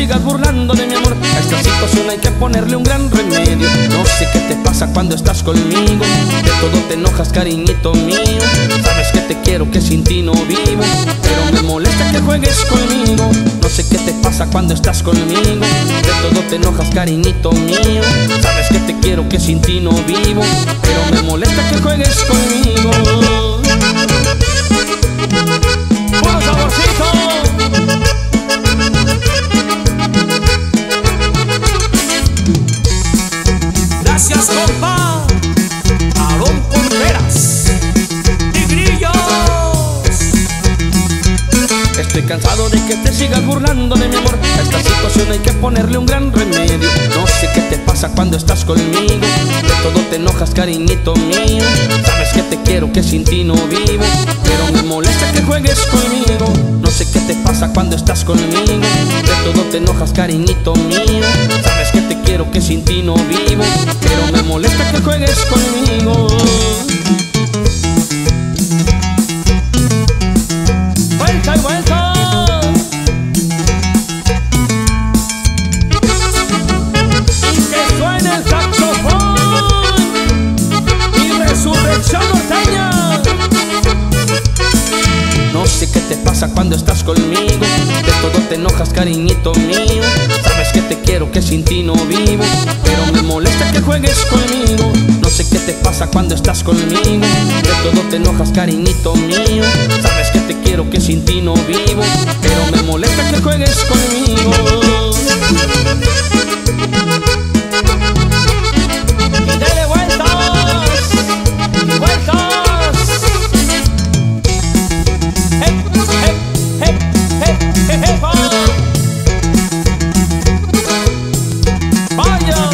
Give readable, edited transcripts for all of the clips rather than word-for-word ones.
sigas burlando de mi amor. A esta situación hay que ponerle un gran remedio. No sé qué te pasa cuando estás conmigo, de todo te enojas, cariñito mío. Sabes que te quiero, que sin ti no vivo, pero me molesta que juegues conmigo. No sé qué te pasa cuando estás conmigo, de todo te enojas, cariñito mío. Sabes que te quiero, que sin ti no vivo, pero me molesta que juegues conmigo. ¡Puro saborcito! Gracias, compa Aarón Contreras, Tigrillos. Estoy cansado de que te sigas burlando de mi amor. A esta situación hay que ponerle un gran remedio. No sé qué te pasa cuando estás conmigo, de todo te enojas, cariñito mío. Sabes que te quiero, que sin ti no vivo, pero me molesta que juegues conmigo. No sé qué te pasa cuando estás conmigo, de todo te enojas, cariñito mío. Sabes que te quiero, que sin ti no vivo, pero me molesta que juegues conmigo. ¡Vuelta y vuelta! Y que suene el saxofón y Resurrección Norteña. No sé qué te pasa cuando estás conmigo, de todo te enojas, cariñito mío. Sabes que te quiero, que sin ti no vivo, pero me molesta que juegues conmigo. No sé qué te pasa cuando estás conmigo, de todo te enojas, cariñito mío. Sabes que te quiero, que sin ti no vivo, pero me molesta que juegues conmigo. Y dale vueltas y vueltas. Vaya.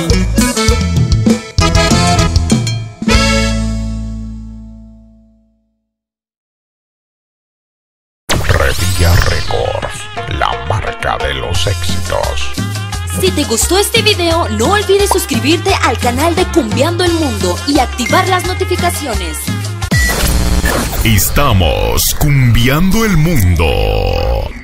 Revilla Records, la marca de los éxitos. Si te gustó este video, no olvides suscribirte al canal de Cumbiando el Mundo y activar las notificaciones. Estamos cumbiando el mundo.